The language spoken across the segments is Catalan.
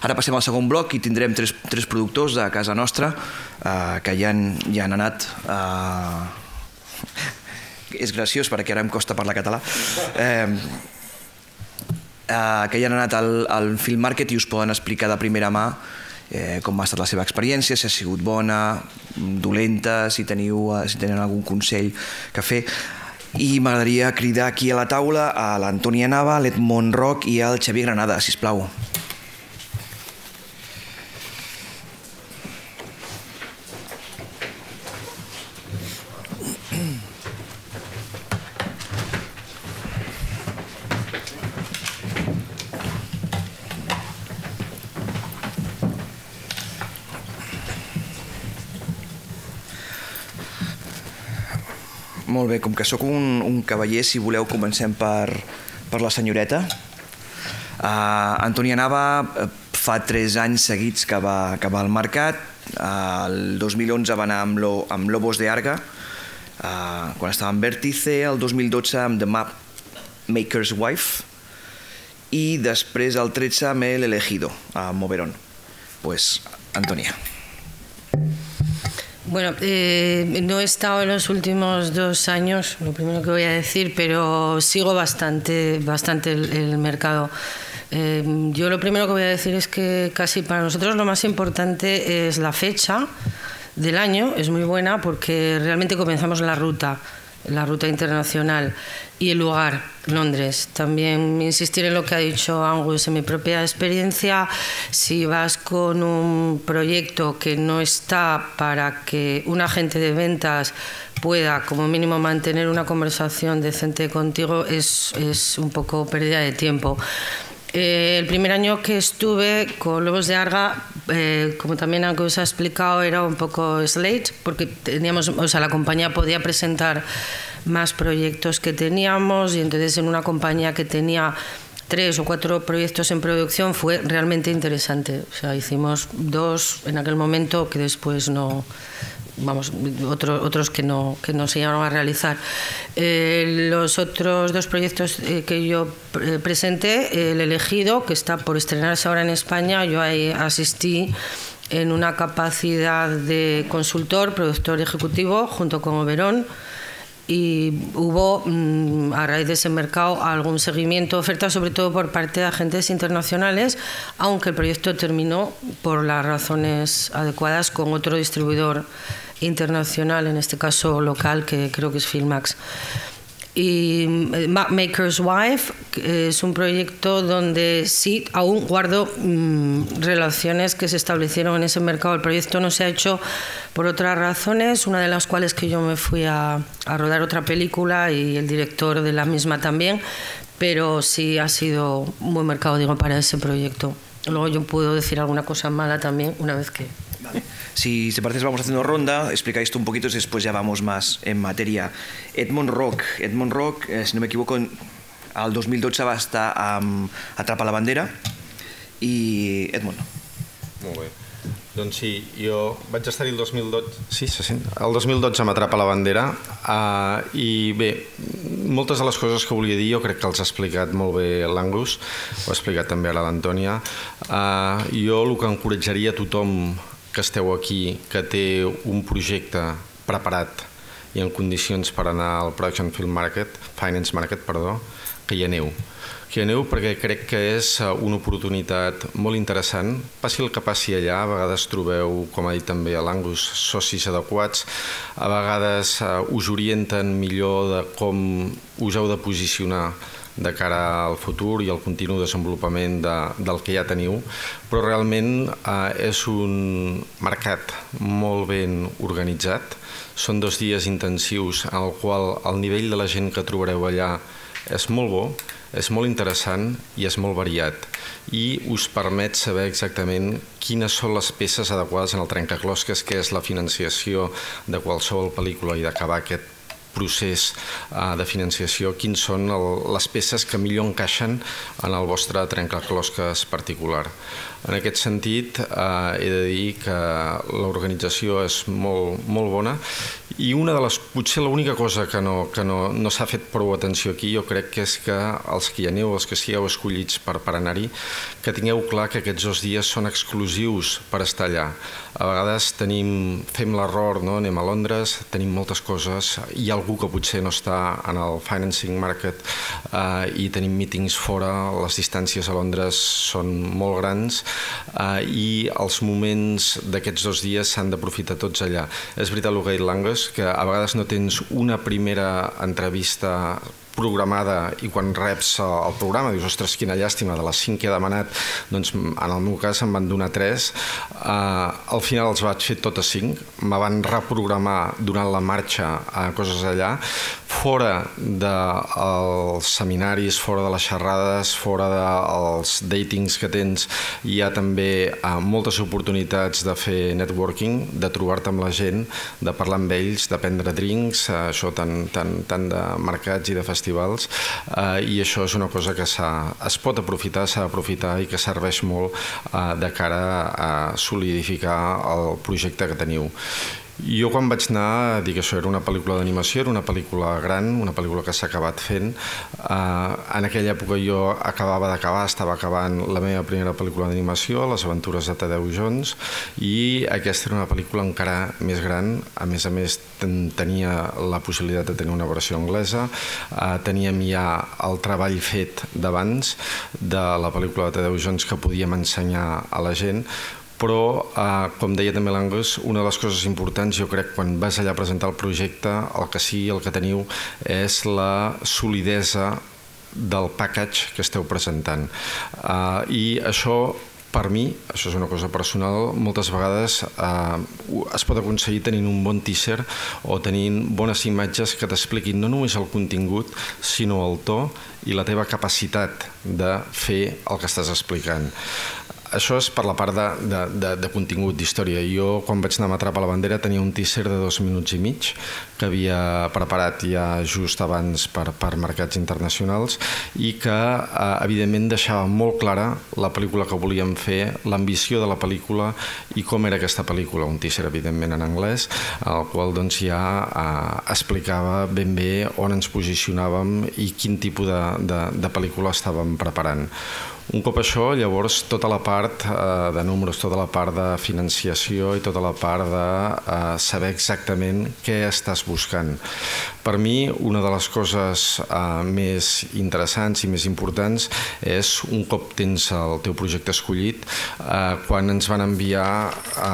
Ara passem al segon bloc i tindrem tres productors de casa nostra que ja han anat... És graciós perquè ara em costa parlar català. Que ja han anat al Film Market i us poden explicar de primera mà com ha estat la seva experiència, si ha sigut bona, dolenta, si tenen algun consell que fer. I m'agradaria cridar aquí a la taula a l'Antònia Nava, l'Edmond Roch i el Xavier Granada, sisplau. Molt bé, com que sóc un cavaller, si voleu comencem per la senyoreta. Antònia Nava fa 3 anys seguits que va al mercat. El 2011 va anar amb Lobos de Arga, quan estava en Vértice, el 2012 amb The Mapmaker's Wife i després el 13 amb El Elegido, a Moverón. Pues, Antònia. Bueno, no he estado en los últimos 2 años, lo primero que voy a decir, pero sigo bastante el mercado. Yo lo primero que voy a decir es que casi para nosotros lo más importante es la fecha del año, es muy buena porque realmente comenzamos la ruta internacional y el lugar, Londres. También insistir en lo que ha dicho Angus, en mi propia experiencia, si vas con un proyecto que no está para que un agente de ventas pueda como mínimo mantener una conversación decente contigo, es un poco pérdida de tiempo. El primer año que estuve con Lobos de Arga, como también Angus ha explicado, era un poco slate, porque la compañía podía presentar más proyectos que teníamos y entonces en una compañía que tenía 3 o 4 proyectos en producción fue realmente interesante. O sea, hicimos 2 en aquel momento que después no... otros que no se llegaron a realizar. Los otros 2 proyectos que yo presenté, El Elegido, que está por estrenarse ahora en España, yo ahí asistí en una capacidad de consultor, productor ejecutivo, junto con Oberón, y hubo, a raíz de ese mercado, algún seguimiento, oferta sobre todo por parte de agentes internacionales, aunque el proyecto terminó por las razones adecuadas con otro distribuidor internacional, en este caso local, que creo que es Filmax. Y Mapmaker's Wife es un proyecto donde sí aún guardo relaciones que se establecieron en ese mercado. El proyecto no se ha hecho por otras razones, una de las cuales que yo me fui a rodar otra película y el director de la misma también, pero sí ha sido un buen mercado, digo, para ese proyecto. Luego yo puedo decir alguna cosa mala también una vez que... Vale. Si te parece, vamos haciendo ronda, explicáis tú un poquito y después ya vamos más en materia. Edmond Roch, si no me equivoco, al 2012 va estar amb Atrapa la bandera i Edmond. Molt bé. Doncs sí, jo vaig estar-hi el 2012... Sí, se sent? El 2012 m'atrapa la bandera i bé, moltes de les coses que volia dir jo crec que els ha explicat molt bé l'Angus, ho ha explicat també ara l'Antònia. Jo el que encoratjaria a tothom que esteu aquí, que té un projecte preparat i en condicions per anar al Production Finance Market, que hi aneu. Que hi aneu perquè crec que és una oportunitat molt interessant. Passi el que passi allà, a vegades trobeu, com ha dit també l'Angus, socis adequats, a vegades us orienten millor de com us heu de posicionar de cara al futur i al continu desenvolupament del que ja teniu, però realment és un mercat molt ben organitzat. Són 2 dies intensius en el qual el nivell de la gent que trobareu allà és molt bo, és molt interessant i és molt variat i us permet saber exactament quines són les peces adequades en el trencaclosques que és la financiació de qualsevol pel·lícula i d'acabar aquest procés de financiació, quins són les peces que millor encaixen en el vostre trencaclosques particular. En aquest sentit, he de dir que l'organització és molt bona i potser l'única cosa que no s'ha fet prou atenció aquí, jo crec que és que els que hi aneu, els que sigueu escollits per anar-hi, que tingueu clar que aquests 2 dies són exclusius per estar allà. A vegades fem l'error, anem a Londres, tenim moltes coses, hi ha algú que potser no està en el financing market i tenim mítings fora, les distàncies a Londres són molt grans i els moments d'aquests 2 dies s'han d'aprofitar tots allà. És veritat el que ha dit l'Angus, que a vegades no tens una primera entrevista programada i quan reps el programa dius, ostres, quina llàstima, de les 5 que he demanat, doncs en el meu cas em van donar 3. Al final els vaig fer tot a 5, me van reprogramar durant la marxa a coses allà, fora dels seminaris, fora de les xerrades, fora dels datings que tens, hi ha també moltes oportunitats de fer networking, de trobar-te amb la gent, de parlar amb ells, de prendre drinks, això tant de mercats i de festivals, i això és una cosa que es pot aprofitar, s'ha d'aprofitar i que serveix molt de cara a solidificar el projecte que teniu. Jo quan vaig anar, dic això, era una pel·lícula d'animació, era una pel·lícula gran, una pel·lícula que s'ha acabat fent. En aquella època jo estava acabant la meva primera pel·lícula d'animació, Les aventures de Tadeu Jones, i aquesta era una pel·lícula encara més gran. A més, tenia la possibilitat de tenir una versió anglesa, teníem ja el treball fet d'abans de la pel·lícula de Tadeu Jones que podíem ensenyar a la gent, però, com deia també l'Angus, una de les coses importants, jo crec, quan vas allà a presentar el projecte, el que sigui, el que teniu, és la solidesa del package que esteu presentant. I això, per mi, això és una cosa personal, moltes vegades es pot aconseguir tenint un bon teaser o tenint bones imatges que t'expliquin no només el contingut, sinó el to i la teva capacitat de fer el que estàs explicant. Això és per la part de contingut, d'història. Jo, quan vaig anar a M'atrapa la bandera, tenia un teaser de 2 minuts i mig que havia preparat ja just abans per mercats internacionals i que, evidentment, deixava molt clara la pel·lícula que volíem fer, l'ambició de la pel·lícula i com era aquesta pel·lícula. Un teaser, evidentment, en anglès, el qual ja explicava ben bé on ens posicionàvem i quin tipus de pel·lícula estàvem preparant. Un cop això, llavors, tota la part de números, tota la part de financiació i tota la part de saber exactament què estàs buscant. Per mi, una de les coses més interessants i més importants és, un cop tens el teu projecte escollit, quan ens van enviar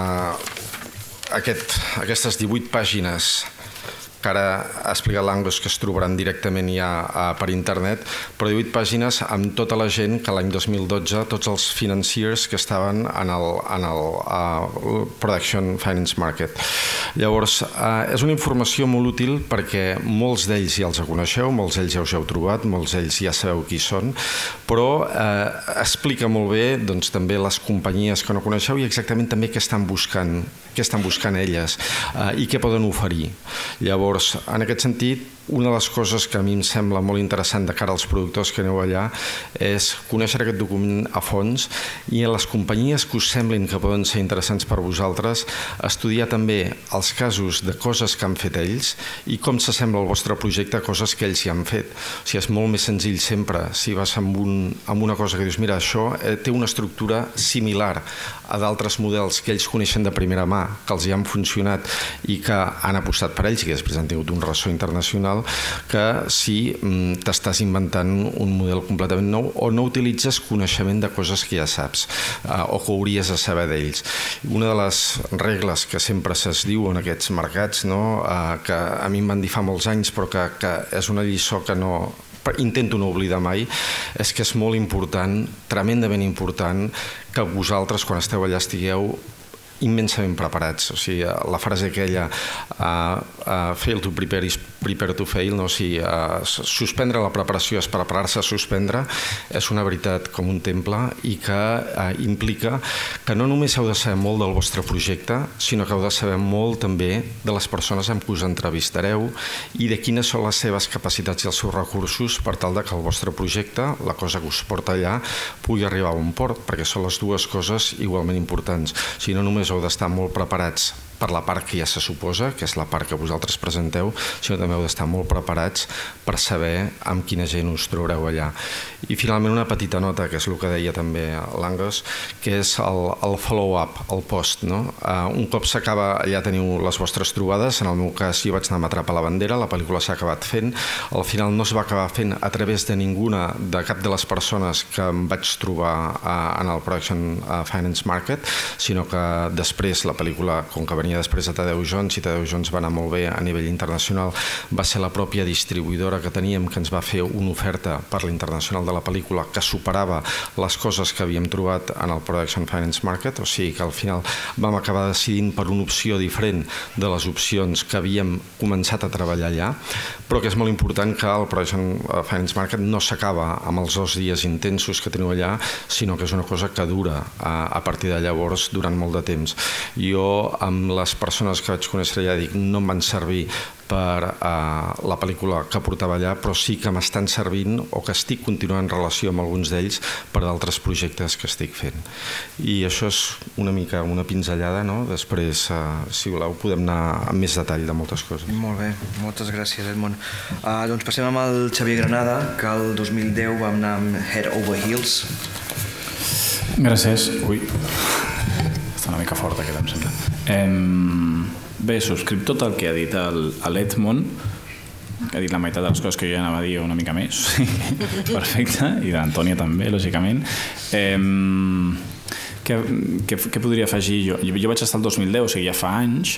aquestes 18 pàgines que ara ha explicat l'Angus que es trobaran directament ja per internet, però 18 pàgines amb tota la gent que l'any 2012, tots els financiers que estaven en el Production Finance Market. Llavors, és una informació molt útil perquè molts d'ells ja els coneixeu, molts d'ells ja us heu trobat, molts d'ells ja sabeu qui són, però explica molt bé també les companyies que no coneixeu i exactament també què estan buscant elles i què poden oferir. Llavors, en aquest sentit, una de les coses que a mi em sembla molt interessant de cara als productors que aneu allà és conèixer aquest document a fons i en les companyies que us semblin que poden ser interessants per vosaltres, estudiar també els casos de coses que han fet ells i com s'assembla el vostre projecte a coses que ells ja han fet. O sigui, és molt més senzill sempre si vas amb una cosa que dius, mira, això té una estructura similar a d'altres models que ells coneixen de primera mà, que els hi han funcionat i que han apostat per ells i que després han tingut un ressò internacional, que si t'estàs inventant un model completament nou o no utilitzes coneixement de coses que ja saps o que hauries de saber d'ells. Una de les regles que sempre es diu en aquests mercats, que a mi em van dir fa molts anys però que és una lliçó que no intento no oblidar mai, és que és molt important, tremendament important, que vosaltres quan esteu allà estigueu immensament preparats. O sigui, la frase aquella fail to prepare is prepare to fail, no? O sigui, suspendre la preparació és preparar-se a suspendre, és una veritat com un temple i que implica que no només heu de saber molt del vostre projecte, sinó que heu de saber molt també de les persones amb qui us entrevistareu i de quines són les seves capacitats i els seus recursos per tal que el vostre projecte, la cosa que us porta allà, pugui arribar a un port, perquè són les dues coses igualment importants. O sigui, no només heu d'estar molt preparats per la part que ja se suposa, que és la part que vosaltres presenteu, sinó també heu d'estar molt preparats per saber amb quina gent us trobareu allà. I finalment una petita nota, que és el que deia també l'Angus, que és el follow-up, el post. Un cop s'acaba, allà teniu les vostres trobades, en el meu cas jo vaig anar a M'atrapa la bandera, la pel·lícula s'ha acabat fent, al final no es va acabar fent a través de ninguna, de cap de les persones que em vaig trobar en el Production Finance Market, sinó que després la pel·lícula, com que venia després de Tadeu Jones, i Tadeu Jones va anar molt bé a nivell internacional, va ser la pròpia distribuïdora que teníem que ens va fer una oferta per l'internacional de la pel·lícula que superava les coses que havíem trobat en el Production Finance Market, o sigui que al final vam acabar decidint per una opció diferent de les opcions que havíem començat a treballar allà, però que és molt important que el Production Finance Market no s'acaba amb els 2 dies intensos que teniu allà, sinó que és una cosa que dura a partir de llavors durant molt de temps. Jo, amb les persones que vaig conèixer allà, dic, no em van servir per la pel·lícula que portava allà, però sí que m'estan servint o que estic continuant relació amb alguns d'ells per d'altres projectes que estic fent. I això és una mica una pinzellada, no? Després, si voleu, podem anar amb més detall de moltes coses. Molt bé, moltes gràcies, Edmond. Doncs passem amb el Xavier Granada, que el 2010 vam anar amb Head Over Heels. Gràcies. Ui, està una mica fort aquest, em sembla. Bé, subscric tot el que ha dit l'Edmond, que ha dit la meitat de les coses que jo ja anava a dir una mica més. Perfecte. I l'Antònia també, lògicament. Què podria afegir jo? Jo vaig estar el 2010, o sigui, ja fa anys.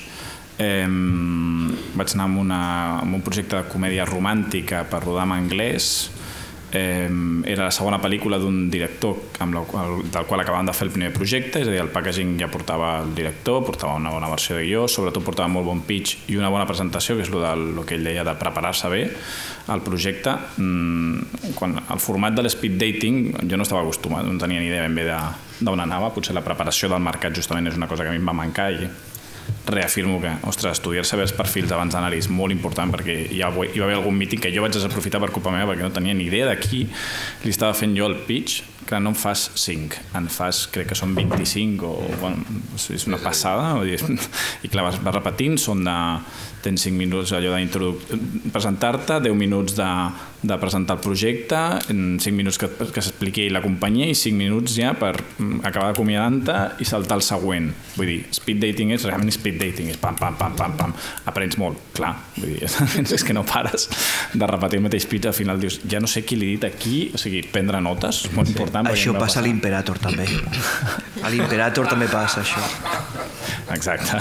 Vaig anar amb un projecte de comèdia romàntica per rodar en anglès. Era la segona pel·lícula d'un director del qual acabàvem de fer el primer projecte, és a dir, el packaging ja portava el director, portava una bona versió de guió, sobretot portava molt bon pitch i una bona presentació, que és el que ell deia de preparar-se bé al projecte. El format de l'espeed dating jo no estava acostumat, no tenia ni idea ben bé d'on anava, potser la preparació del mercat justament és una cosa que a mi em va mancar i reafirmo que, ostres, estudiar-se bé els perfils abans d'anar-hi és molt important, perquè hi va haver algun míting que jo vaig desaprofitar per culpa meva perquè no tenia ni idea de qui li estava fent jo el pitch. Clar, no en fas 5, en fas, crec que són 25 és una passada, i clar, vas repetint, tens 5 minuts allò presentar-te, 10 minuts de presentar el projecte, 5 minuts que s'expliqui la companyia i 5 minuts ja per acabar d'acomiadar-te i saltar al següent. Vull dir, speed dating és realment speed dating, és pam, pam, pam, pam, pam, aprens molt, clar, vull dir, és que no pares de repetir el mateix pitch, al final dius, ja no sé qui li he dit aquí, o sigui, prendre notes, molt important. Això passa a l'Imperator també. A l'Imperator també passa això. Exacte.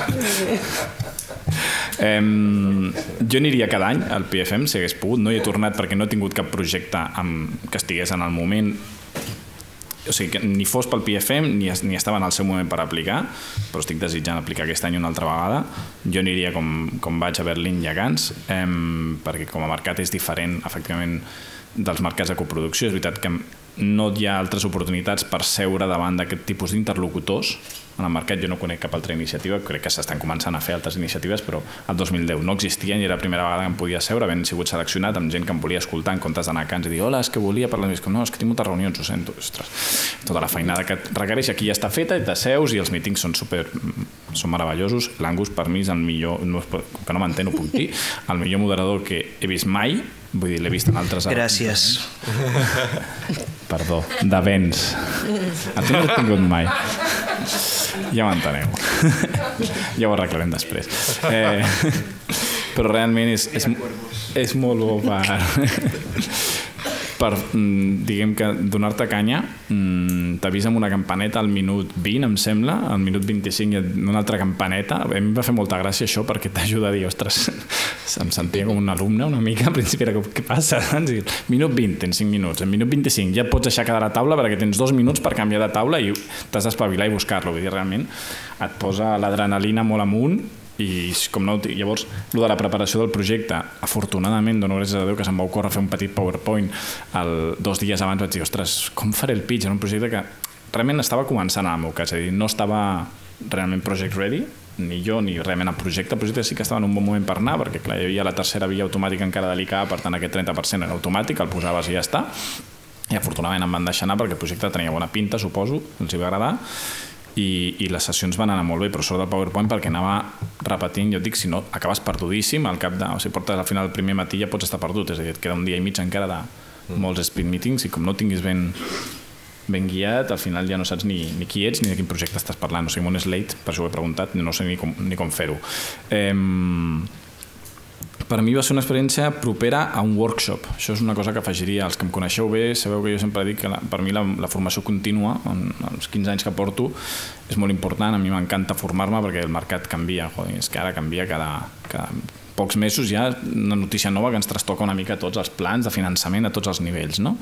Jo aniria cada any al PFM si hagués pogut, no hi he tornat perquè no he tingut cap projecte que estigués en el moment, o sigui que ni fos pel PFM ni estava en el seu moment per aplicar, però estic desitjant aplicar aquest any una altra vegada. Jo aniria com vaig a Berlín i a Cannes, perquè com a mercat és diferent efectivament dels mercats de coproducció. És veritat que no hi ha altres oportunitats per seure davant d'aquest tipus d'interlocutors en el mercat. Jo no conec cap altra iniciativa, crec que s'estan començant a fer altres iniciatives, però el 2010 no existien i era la primera vegada que em podia seure, havent sigut seleccionat amb gent que em volia escoltar en comptes d'anar a Cannes i dir, hola, és que volia parlar més, no, és que tinc moltes reunions, ho sento. Ostres, tota la feinada que requereix aquí ja està feta i t'asseus i els mítings són meravellosos. L'Angus per mi és el millor, que no m'entén, ho puc dir, el millor moderador que he vist mai. Vull dir, l'he vist en altres... Gràcies. Perdó, de vents. A tu no l'he tingut mai. Ja m'enteneu. Ja ho arreglarem després. Però realment és molt bo per... per, diguem que, donar-te canya, t'avisa amb una campaneta al minut 20, em sembla, al minut 25 hi ha una altra campaneta. A mi em va fer molta gràcia això perquè t'ajuda a dir, ostres, em sentia com un alumne una mica, al principi era com, què passa? Minut 20, tens 5 minuts, en minut 25 ja pots aixecar de la taula perquè tens 2 minuts per canviar de taula i t'has d'espavilar i buscar-lo. Vull dir, realment et posa l'adrenalina molt amunt. I com no, llavors, el de la preparació del projecte, afortunadament, dono gràcies a Déu que se'm va ocórrer fer un petit PowerPoint 2 dies abans, vaig dir, ostres, com faré el pitch? Era un projecte que realment estava començant en el meu cas, és a dir, no estava realment project ready, ni jo ni realment el projecte sí que estava en un bon moment per anar, perquè clar, hi havia la tercera via automàtica encara delicada, per tant aquest 30% era automàtic, el posaves i ja està, i afortunadament em van deixar anar perquè el projecte tenia bona pinta, suposo, els hi va agradar, i les sessions van anar molt bé, però sort del PowerPoint perquè anava repetint, jo et dic, si no, acabes perdudíssim al cap de... O sigui, portes al final el primer matí ja pots estar perdut, és a dir, et queda un dia i mig encara de molts speed meetings i com no tinguis ben guiat, al final ja no saps ni qui ets ni de quin projecte estàs parlant. O sigui, un slate, per això ho he preguntat, no sé ni com fer-ho. Per mi va ser una experiència propera a un workshop. Això és una cosa que afegiria. Els que em coneixeu bé sabeu que jo sempre dic que per mi la formació contínua, els 15 anys que porto, és molt important. A mi m'encanta formar-me perquè el mercat canvia. Joder, és que ara canvia cada pocs mesos hi ha una notícia nova que ens trastoca una mica tots els plans de finançament a tots els nivells, no?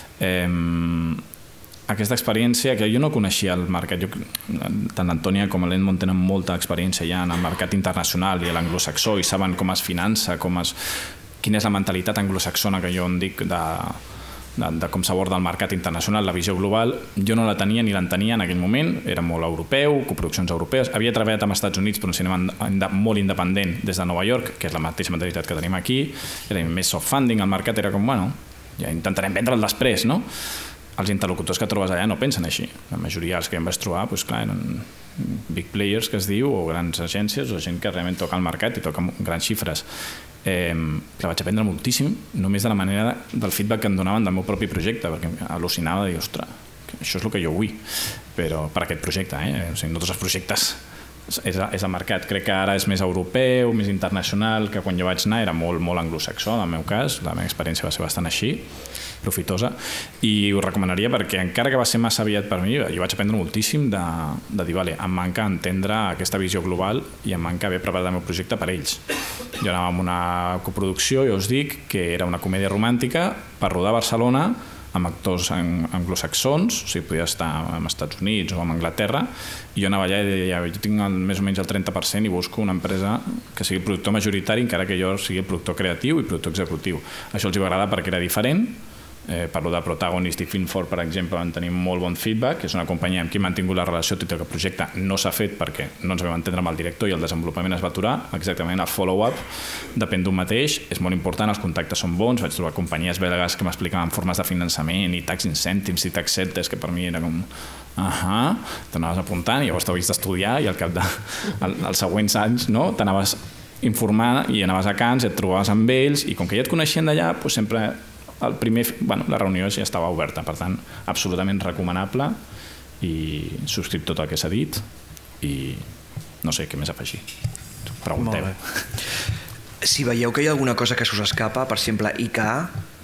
Aquesta experiència, que jo no coneixia el mercat, tant l'Antònia com l'Edmond tenen molta experiència ja en el mercat internacional i l'anglosaxó i saben com es finança, quina és la mentalitat anglosaxona que jo en dic de com s'aborda el mercat internacional, la visió global. Jo no la tenia ni l'entenia en aquell moment, era molt europeu, coproduccions europees, havia treballat als Estats Units per un cinema molt independent des de Nova York, que és la mateixa mentalitat que tenim aquí, era més soft funding, el mercat era com, bueno, ja intentarem vendre'l després, no? Els interlocutors que trobes allà no pensen així. La majoria dels que em vaig trobar, doncs clar, eren big players, que es diu, o grans agències, o gent que realment toca el mercat i toca grans xifres. Que vaig aprendre moltíssim, només de la manera del feedback que em donaven del meu propi projecte, perquè al·lucinava de dir, ostres, això és el que jo vull, però per aquest projecte, o sigui, no tots els projectes és el mercat. Crec que ara és més europeu, més internacional, que quan jo vaig anar era molt, molt anglosaxó, en el meu cas. La meva experiència va ser bastant així, profitosa, i ho recomanaria perquè encara que va ser massa aviat per mi, jo vaig aprendre moltíssim de dir, vale, em manca entendre aquesta visió global i em manca haver preparat el meu projecte per ells. Jo anava amb una coproducció, jo us dic, que era una comèdia romàntica per rodar a Barcelona amb actors anglosaxons, o sigui, podia estar als Estats Units o a Anglaterra, i jo anava allà i deia, jo tinc més o menys el 30% i busco una empresa que sigui productor majoritari, encara que jo sigui productor creatiu i productor executiu. Això els va agradar perquè era diferent. Parlo de Protagonist i Film4, per exemple, van tenir molt bon feedback, és una companyia amb qui hem mantingut la relació, tot i que el projecte no s'ha fet perquè no ens vam entendre amb el director i el desenvolupament es va aturar. Exactament, el follow-up depèn d'un mateix, és molt important, els contactes són bons, vaig trobar companyies belgues que m'explicaven formes de finançament i tax incentives i tax shelters, que per mi era com... t'anaves apuntant i llavors t'havies d'estudiar i al cap dels següents anys t'anaves informant i anaves a Cannes, et trobaves amb ells i com que ja et coneixien d'allà, sempre la reunió ja estava oberta, per tant, absolutament recomanable i subscric tot el que s'ha dit i no sé què més afegir. Pregunteu. Si veieu que hi ha alguna cosa que se us escapa, per exemple, ICA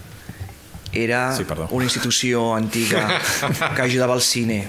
era una institució antiga que ajudava al cine.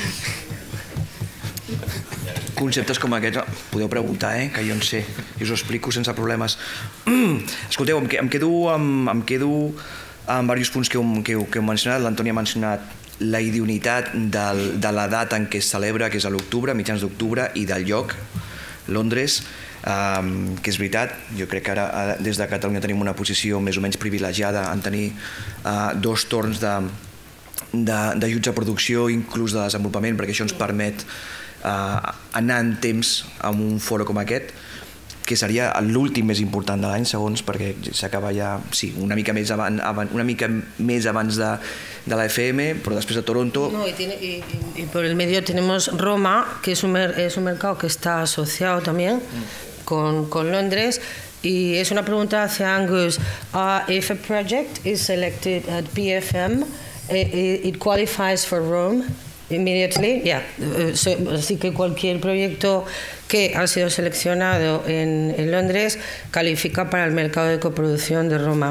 Conceptes com aquests, podeu preguntar, que jo en sé, i us ho explico sense problemes. Escolteu, em quedo amb diversos punts que heu mencionat. L'Antoni ha mencionat la idoneïtat de la data en què es celebra, que és a l'octubre, mitjans d'octubre, i del lloc, Londres, que és veritat, jo crec que ara des de Catalunya tenim una posició més o menys privilegiada en tenir 2 torns d'ajuts a producció, inclús de desenvolupament, perquè això ens permet anar en temps a un foro com aquest, que seria l'últim més important de l'any, segons, perquè s'acaba ja, sí, una mica més abans de la FM, però després de Toronto. No, y por el medio tenemos Roma, que es un mercado que está asociado también con Londres. Y es una pregunta hacia Angus. If a project is selected at BFM, it qualifies for Rome immediately. Yeah. Así que cualquier proyecto que ha sido seleccionado en Londres califica para el mercado de coproducción de Roma.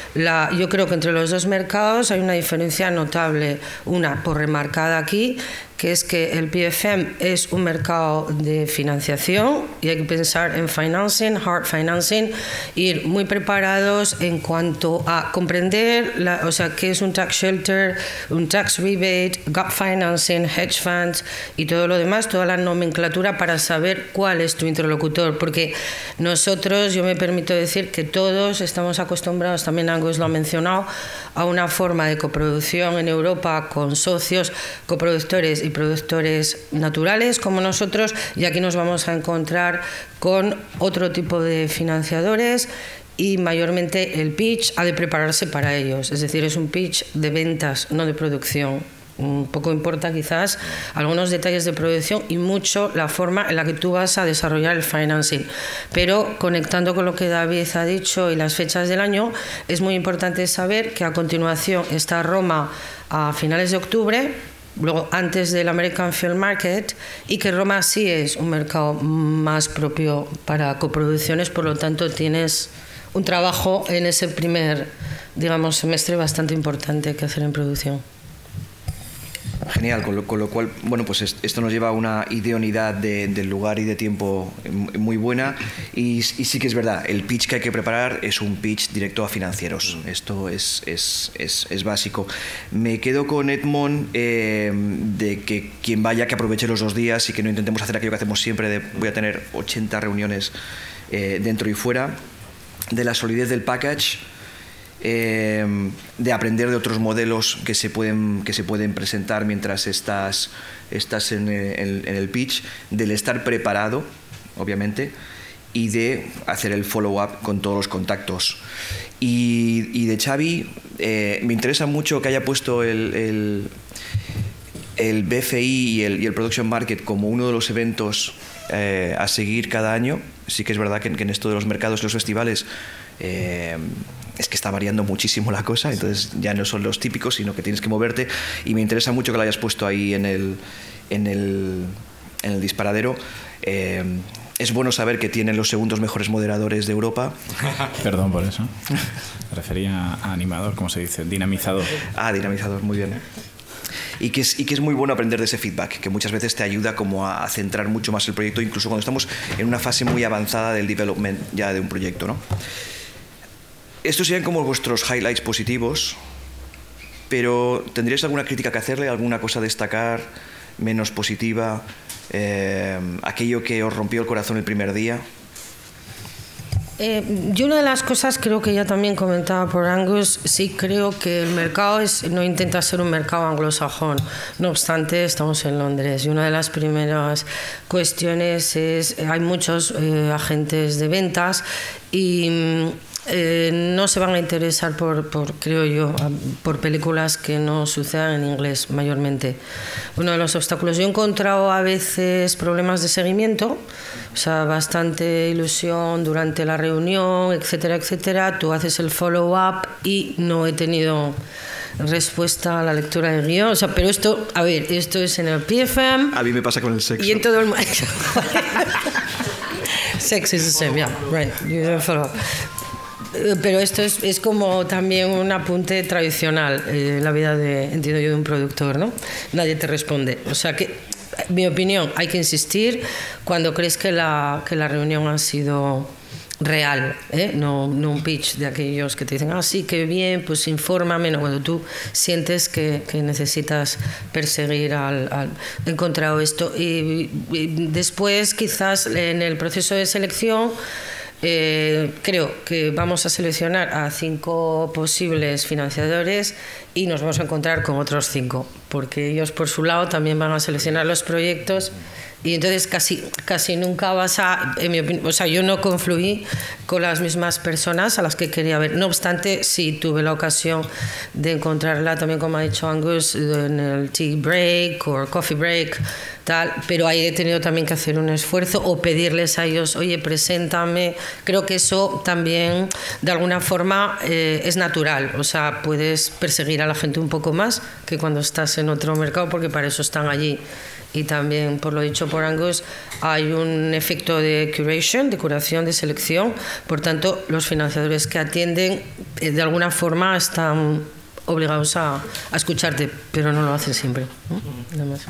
yo creo que entre los dos mercados hay una diferencia notable, una por remarcada aquí, que es que el PFM es un mercado de financiación y hay que pensar en financing, hard financing, ir muy preparados en cuanto a comprender o sea, qué es un tax shelter, un tax rebate, gap financing, hedge funds y todo lo demás, toda la nomenclatura para saber cuál es tu interlocutor, porque nosotros, yo me permito decir que todos estamos acostumbrados, también Angus lo ha mencionado, a una forma de coproducción en Europa con socios, coproductores y productores naturales como nosotros, y aquí nos vamos a encontrar con otro tipo de financiadores y mayormente el pitch ha de prepararse para ellos, es decir, es un pitch de ventas, no de producción. Un poco importa quizás algunos detalles de producción y mucho la forma en la que tú vas a desarrollar el financing. Pero conectando con lo que David ha dicho y las fechas del año, es muy importante saber que a continuación está Roma a finales de octubre, luego antes del American Film Market, y que Roma sí es un mercado más propio para coproducciones, por lo tanto tienes un trabajo en ese primer, digamos, semestre bastante importante que hacer en producción. Genial, con lo cual, bueno, pues esto nos lleva a una idoneidad del lugar y de tiempo muy buena, y sí que es verdad, el pitch que hay que preparar es un pitch directo a financieros, esto es básico. Me quedo con Edmond, de que quien vaya que aproveche los 2 días y que no intentemos hacer aquello que hacemos siempre de voy a tener 80 reuniones dentro y fuera, de la solidez del package, de aprender de otros modelos que se pueden presentar mientras estás en el pitch, del estar preparado, obviamente, y de hacer el follow-up con todos los contactos. Y de Xavi, me interesa mucho que haya puesto el BFI y el Production Market como uno de los eventos a seguir cada año. Sí que es verdad que en esto de los mercados y los festivales es que está variando muchísimo la cosa, entonces ya no son los típicos, sino que tienes que moverte, y me interesa mucho que lo hayas puesto ahí en el disparadero. Es bueno saber que tienen los segundos mejores moderadores de Europa. Perdón por eso. Me refería a animador, ¿cómo se dice? Dinamizador. Ah, dinamizador, muy bien. Y que es muy bueno aprender de ese feedback, que muchas veces te ayuda como a centrar mucho más el proyecto, incluso cuando estamos en una fase muy avanzada del development ya de un proyecto, ¿no? Estos serían como vuestros highlights positivos, pero ¿tendríais alguna crítica que hacerle, alguna cosa a destacar, menos positiva, aquello que os rompió el corazón el primer día? Yo una de las cosas, creo que ya también comentaba por Angus, sí creo que el mercado no intenta ser un mercado anglosajón, no obstante estamos en Londres, y una de las primeras cuestiones es, hay muchos agentes de ventas y no se van a interesar creo yo, por películas que no sucedan en inglés mayormente. Uno de los obstáculos, yo he encontrado a veces problemas de seguimiento, o sea, bastante ilusión durante la reunión, etcétera, etcétera. Tú haces el follow-up y no he tenido respuesta a la lectura del guión. O sea, pero esto, a ver, esto es en el PFM. A mí me pasa con el sexo. Y en todo el mundo. Sex is the same, yeah, right. You don't follow up. Pero esto es como también un apunte tradicional en la vida entiendo yo, de un productor, ¿no? Nadie te responde. O sea que, mi opinión, hay que insistir cuando crees que la reunión ha sido real, ¿eh? No un pitch de aquellos que te dicen, ah, sí, qué bien, pues infórmame. No, cuando tú sientes que necesitas perseguir he encontrado esto. Y después, quizás, en el proceso de selección, creo que vamos a seleccionar a 5 posibles financiadores y nos vamos a encontrar con otros 5, porque ellos por su lado también van a seleccionar los proyectos, y entonces casi nunca vas a, en mi opinión, o sea, yo no confluí con las mismas personas a las que quería ver. No obstante, sí tuve la ocasión de encontrarla también, como ha dicho Angus, en el tea break o coffee break, tal, pero ahí he tenido también que hacer un esfuerzo o pedirles a ellos, oye, preséntame. Creo que eso también de alguna forma es natural, o sea, puedes perseguir a la gente un poco más que cuando estás en otro mercado, porque para eso están allí y también, por lo dicho por Angus, hay un efecto de curation, de curación, de selección. Por tanto, los financiadores que atienden de alguna forma están obligados a escucharte, pero no lo hacen siempre, ¿no? Nada más.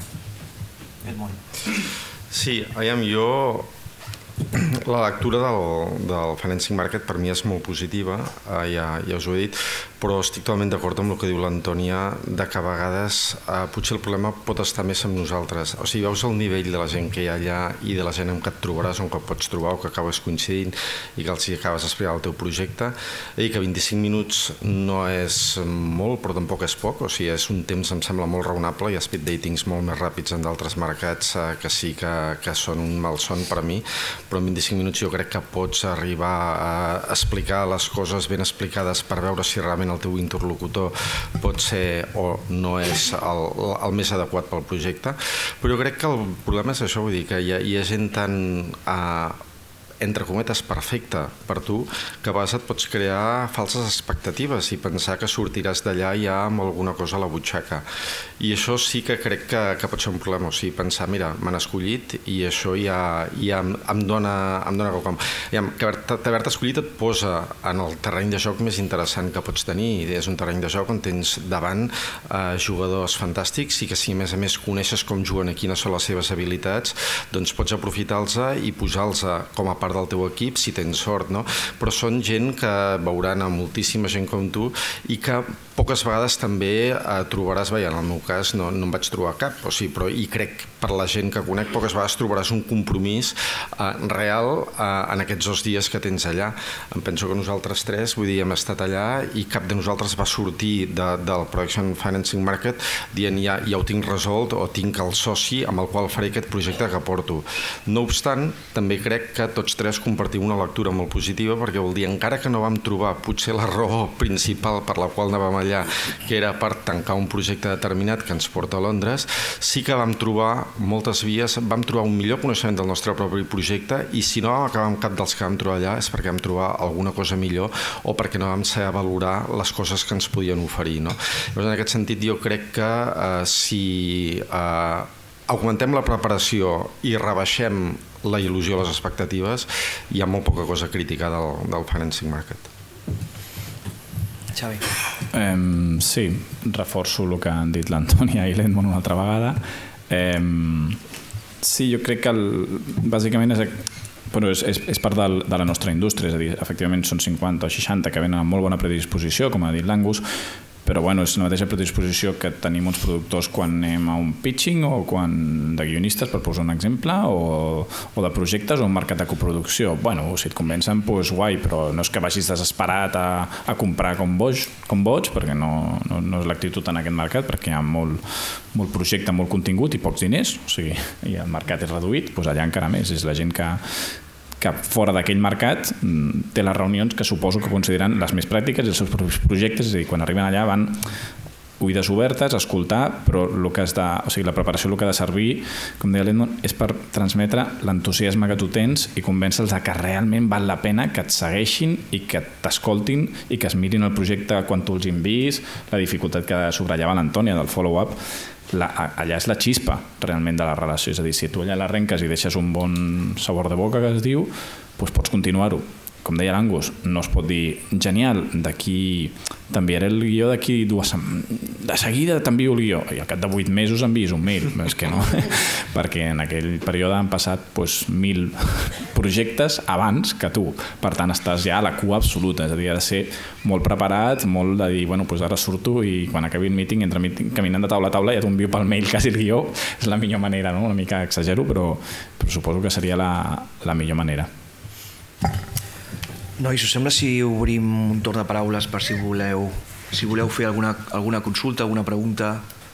Sí, aviam, jo... La lectura del Financing Market per mi és molt positiva, ja us ho he dit, però estic totalment d'acord amb el que diu l'Antònia, de que a vegades potser el problema pot estar més amb nosaltres. O sigui, veus el nivell de la gent que hi ha allà i de la gent amb què et trobaràs, on que pots trobar o que acabes coincidint i que els acabes d'explicar el teu projecte, i que 25 minuts no és molt, però tampoc és poc, o sigui, és un temps, em sembla, molt raonable. Hi ha speed datings molt més ràpids en d'altres mercats que sí que són un malson per a mi, però en 25 minuts jo crec que pots arribar a explicar les coses ben explicades per veure si realment el teu interlocutor pot ser o no és el més adequat pel projecte. Però jo crec que el problema és això, vull dir que hi ha gent tan entre cometes perfecta per tu que a vegades et pots crear falses expectatives i pensar que sortiràs d'allà ja amb alguna cosa a la butxaca, i això sí que crec que pot ser un problema. O sigui, pensar, mira, m'han escollit i això ja em dona quelcom. Que haver-te escollit et posa en el terreny de joc més interessant que pots tenir. És un terreny de joc on tens davant jugadors fantàstics i que si a més coneixes com juguen i quines són les seves habilitats, doncs pots aprofitar-los i posar-los com a part del teu equip si tens sort, no? Però són gent que veuran a moltíssima gent com tu i que poques vegades també trobaràs, en el meu cas no em vaig trobar cap, o sigui, però i crec per la gent que conec poques vegades trobaràs un compromís real en aquests 2 dies que tens allà. Em penso que nosaltres 3, vull dir, hem estat allà i cap de nosaltres va sortir del Production Financing Market dient ja ho tinc resolt o tinc el soci amb el qual faré aquest projecte que porto. No obstant, també crec que tots 3 compartim una lectura molt positiva, perquè vol dir, encara que no vam trobar potser la raó principal per la qual anàvem allà, que era per tancar un projecte determinat que ens porta a Londres, sí que vam trobar moltes vies, vam trobar un millor coneixement del nostre propi projecte, i si no vam acabar amb cap dels que vam trobar allà és perquè vam trobar alguna cosa millor o perquè no vam saber valorar les coses que ens podien oferir, no? Llavors, en aquest sentit, jo crec que si augmentem la preparació i rebaixem la il·lusió a les expectatives, hi ha molt poca cosa a criticar del Financing Market. Xavi. Sí, reforço el que han dit l'Antònia i l'Edmond una altra vegada. Sí, jo crec que bàsicament és part de la nostra indústria, és a dir, efectivament són 50 o 60 que venen amb molt bona predisposició, com ha dit l'Angus, però bueno, és la mateixa predisposició que tenim uns productors quan anem a un pitching o quan de guionistes, per posar un exemple, o de projectes o un mercat de coproducció. Bueno, si et convencen, doncs guai, però no és que vagis desesperat a comprar com boig, perquè no és l'actitud en aquest mercat, perquè hi ha molt projecte, molt contingut i pocs diners, o sigui, i el mercat és reduït, doncs allà encara més. És la gent que fora d'aquell mercat té les reunions que suposo que consideren les més pràctiques i els seus propis projectes, és a dir, quan arriben allà van oïdes obertes, a escoltar, però la preparació el que ha de servir, com deia l'Edmond, és per transmetre l'entusiasme que tu tens i convèncer-los que realment val la pena que et segueixin i que t'escoltin i que es mirin el projecte quan tu els envies, la dificultat que subratllava l'Antònia del follow-up. Allà és la xispa realment de la relació, és a dir, si tu allà l'arrenques i deixes un bon sabor de boca, que es diu, doncs pots continuar-ho. Com deia l'Angus, no es pot dir genial, d'aquí t'enviaré el guió d'aquí 2 setmanes, de seguida t'envio el guió i al cap de 8 mesos envies un mail, és que no, perquè en aquell període han passat 1.000 projectes abans que tu, per tant estàs ja a la cua absoluta, és a dir, ha de ser molt preparat, molt de dir, bueno, doncs ara surto i quan acabi el meeting, caminant de taula a taula, ja t'envio pel mail quasi el guió, és la millor manera, no? Una mica exagero, però suposo que seria la millor manera. Nois, us sembla si obrim un torn de paraules per si voleu fer alguna consulta, alguna pregunta?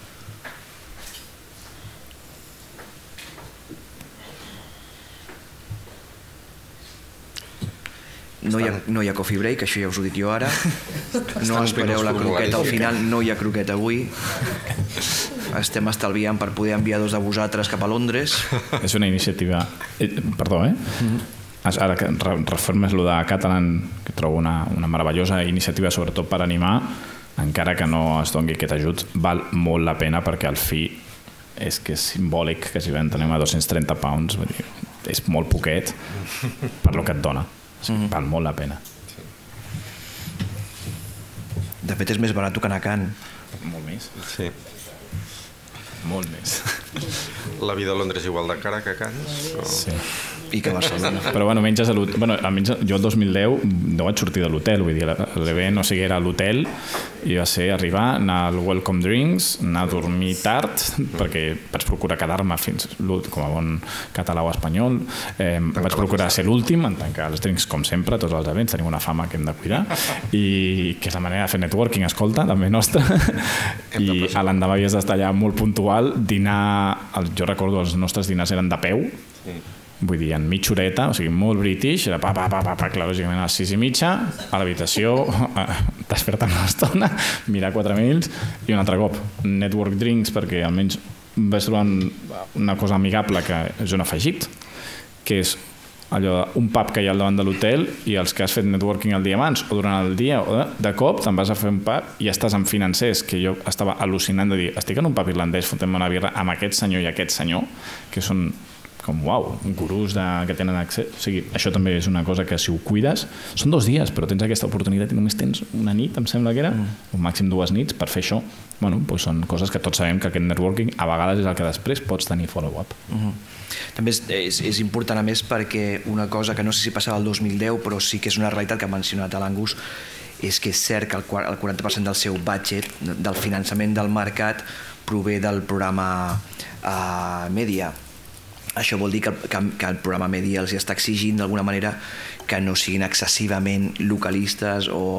No hi ha coffee break, això ja us ho he dit jo ara. No espereu la croqueta al final, no hi ha croqueta avui. Estem estalviant per poder enviar 2 de vosaltres cap a Londres. És una iniciativa... Perdó, Ara que reformes el de Catalan, que trobo una meravellosa iniciativa, sobretot per animar, encara que no es doni aquest ajut, val molt la pena perquè al fi és que és simbòlic que si venem a 230 pounds, vull dir, és molt poquet per lo que et dona. Val molt la pena. De fet, és més barat que anar a Cannes. Molt més. Sí. Molt més. La vida a Londres és igual de cara que a Cannes? Sí. I que a Barcelona. Però bueno, menges a l'hotel. Bueno, almenys jo el 2010 no vaig sortir de l'hotel, vull dir, l'event, o sigui, era a l'hotel i va ser arribar, anar al welcome drinks, anar a dormir tard, perquè vaig procurar quedar-me fins l'últim, com a bon català o espanyol, vaig procurar ser l'últim en tancar els drinks, com sempre, tots els events, tenim una fama que hem de cuidar, i que és la manera de fer networking, escolta, també nostra, i a l'endemà havies d'estar allà molt puntual, dinar, jo recordo els nostres dinars eren de peu, vull dir, en mitja horeta, o sigui, molt british, era clar, lògicament a les 6:30, a l'habitació, despertant una estona, mirar 4 mails i un altre cop, network drinks, perquè almenys vaig trobar una cosa amigable que és un afegit, que és allò, un pub que hi ha al davant de l'hotel i els que has fet networking el dia abans o durant el dia, o de cop te'n vas a fer un pub i estàs amb financers, que jo estava al·lucinant de dir, estic en un pub irlandès, fotem una birra amb aquest senyor i aquest senyor, que són com, uau, gurús que tenen accés. O sigui, això també és una cosa que si ho cuides, són 2 dies, però tens aquesta oportunitat i només tens una nit, em sembla que era, o màxim 2 nits per fer això. Bueno, doncs són coses que tots sabem que aquest networking a vegades és el que després pots tenir follow-up. També és important, a més, perquè una cosa que no sé si passava el 2010, però sí que és una realitat que ha mencionat l'Angus, és que és cert que el 40% del seu budget, del finançament del mercat, prové del programa Media. Això vol dir que el programa Media els està exigint d'alguna manera que no siguin excessivament localistes o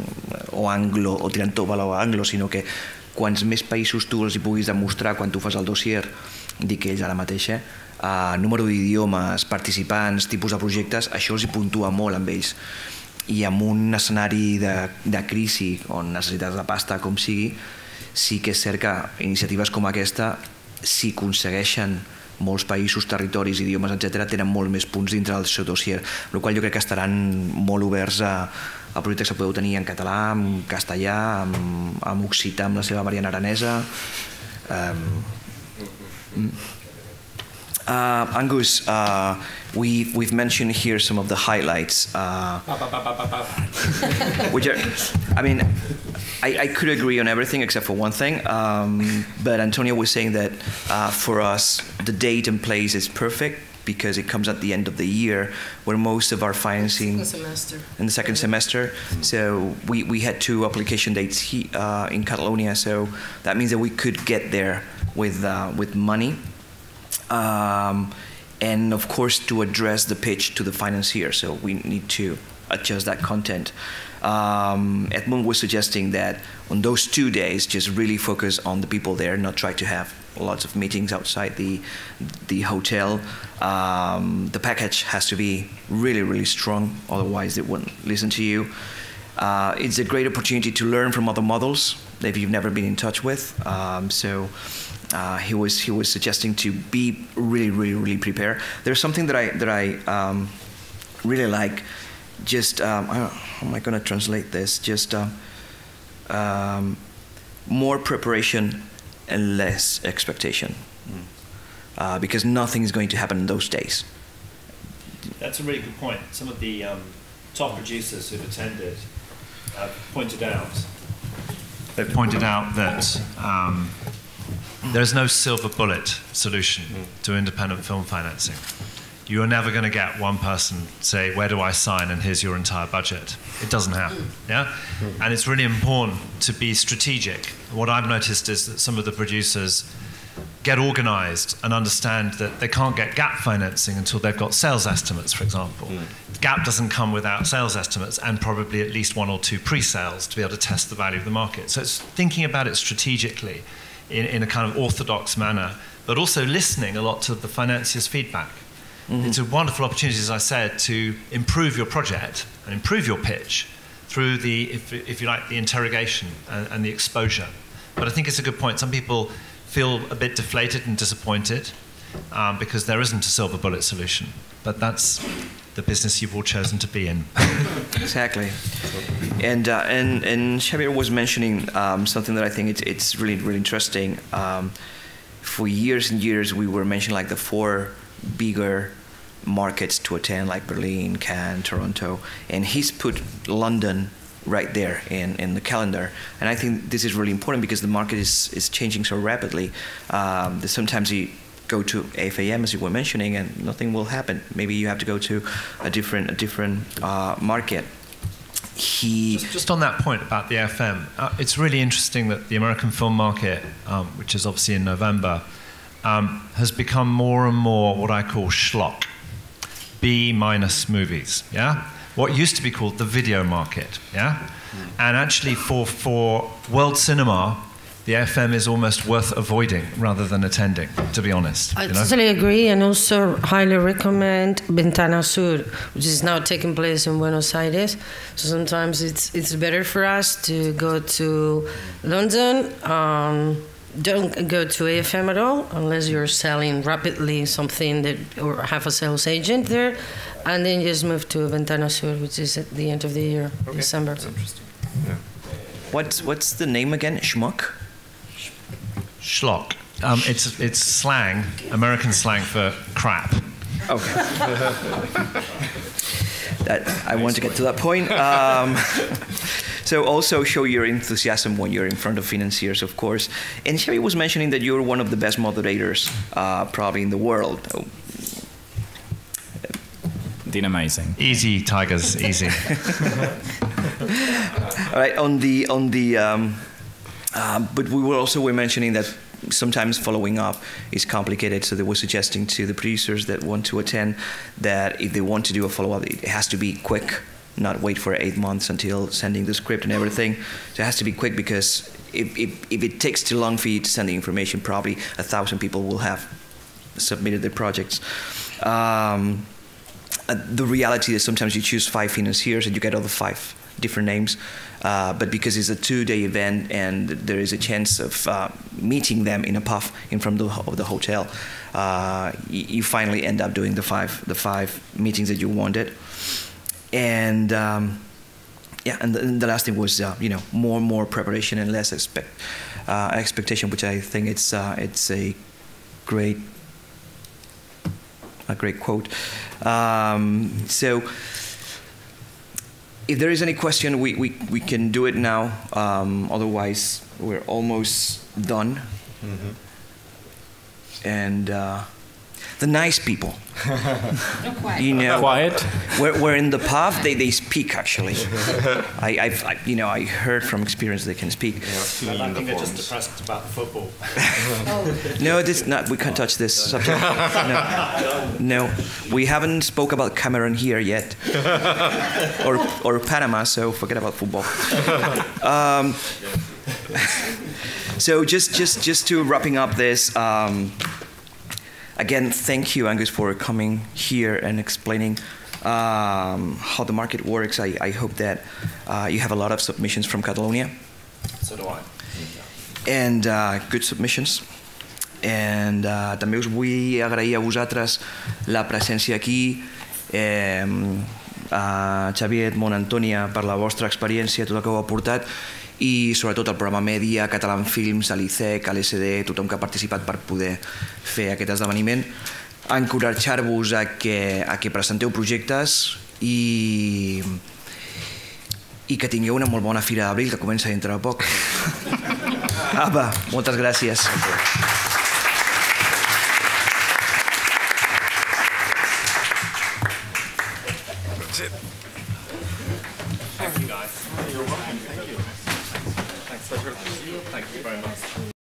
anglo, o tirant tot valor a anglo, sinó que quants més països tu els hi puguis demostrar quan tu fas el dossier, dic ells ara mateix, número d'idiomes, participants, tipus de projectes, això els hi puntua molt amb ells. I en un escenari de crisi on necessites la pasta com sigui, sí que és cert que iniciatives com aquesta, si aconsegueixen molts països, territoris, idiomes, etc., tenen molt més punts dintre del seu dossier, el qual jo crec que estaran molt oberts a projectes que podeu tenir en català, en castellà, en occità, amb la seva variant aranesa. Angus, we've mentioned here some of the highlights. Which are, I mean, I could agree on everything except for one thing, but Antonio was saying that for us the date and place is perfect because it comes at the end of the year where most of our financing in the second semester. So we had 2 application dates in Catalonia, so that means that we could get there with money. And of course to address the pitch to the financier, so we need to adjust that content. Edmund was suggesting that on those 2 days just really focus on the people there, not try to have lots of meetings outside the hotel. The package has to be really, really strong, otherwise they wouldn't listen to you. It's a great opportunity to learn from other models that you've never been in touch with. He was suggesting to be really, really, really prepared. There's something that I really like. Just how am I going to translate this? Just more preparation and less expectation, because nothing is going to happen in those days. That's a really good point. Some of the top producers who've attended pointed out that there's no silver bullet solution to independent film financing. You are never going to get one person say, where do I sign, and here's your entire budget. It doesn't happen, yeah? And it's really important to be strategic. What I've noticed is that some of the producers get organized and understand that they can't get gap financing until they've got sales estimates, for example. Gap doesn't come without sales estimates and probably at least 1 or 2 pre-sales to be able to test the value of the market. So it's thinking about it strategically in a kind of orthodox manner, but also listening a lot to the financier's feedback. It's a wonderful opportunity, as I said, to improve your project and improve your pitch through the, if you like, the interrogation and the exposure. But I think it's a good point. Some people feel a bit deflated and disappointed because there isn't a silver bullet solution. But that's the business you've all chosen to be in. Exactly. And Xavier was mentioning something that I think it's really, really interesting. for years and years we were mentioning like the 4 bigger markets to attend, like Berlin, Cannes, Toronto, and he's put London right there in the calendar. And I think this is really important because the market is changing so rapidly. Sometimes you go to AFAM, as you were mentioning, and nothing will happen. Maybe you have to go to a different market. Just on that point about the AFM, it's really interesting that the American film market, which is obviously in November, has become more and more what I call schlock, B- movies, yeah? What used to be called the video market, yeah? And actually for world cinema, the AFM is almost worth avoiding rather than attending, to be honest. I totally agree, and also highly recommend Ventana Sur, which is now taking place in Buenos Aires. So sometimes it's better for us to go to London. Don't go to AFM at all unless you're selling rapidly something or have a sales agent there, and then just move to Ventana Sur, which is at the end of the year, December. That's interesting. Yeah. What's the name again? Schmuck? Schlock. It's slang, American slang for crap. Okay. I want to get to that point. So also show your enthusiasm when you're in front of financiers, of course. And Xavi was mentioning that you're one of the best moderators probably in the world. Did amazing. Easy, Tigers, easy. All right, but we were mentioning that sometimes following up is complicated, so they were suggesting to the producers that want to attend that if they want to do a follow-up, it has to be quick, not wait for 8 months until sending the script and everything. So it has to be quick because if it takes too long for you to send the information, probably 1,000 people will have submitted their projects. The reality is sometimes you choose 5 financiers and you get all the 5 different names, but because it's a 2-day event and there is a chance of meeting them in a pub in front of the hotel, you finally end up doing the five meetings that you wanted. And and the last thing was more preparation and less expectation, which I think it's a great quote. So if there is any question, we can do it now. Otherwise, we're almost done. Mm-hmm. And the nice people, quiet. We're in the pub. They speak actually. I heard from experience they can speak. I think they're just depressed about football. No, this not. We can't touch this subject. No, we haven't spoke about Cameroon here yet, or Panama. So forget about football. So just to wrapping up this. Again, thank you, Angus, for coming here and explaining how the market works. I hope that you have a lot of submissions from Catalonia. So do I. And good submissions. And també us vull agrair a vosaltres la presència aquí, a Xavier, Edmond, Antònia, per la vostra experiència, tot el que heu aportat, i sobretot el programa Mèdia, Catalan Films, a l'ICEC, a l'ESD, tothom que ha participat per poder fer aquest esdeveniment, encoratjar-vos a que presenteu projectes i que tingueu una molt bona Fira d'Abril, que comença dintre de poc. Apa, moltes gràcies. Thank you, guys. You're welcome. Thank you. Thanks. Thank you very much.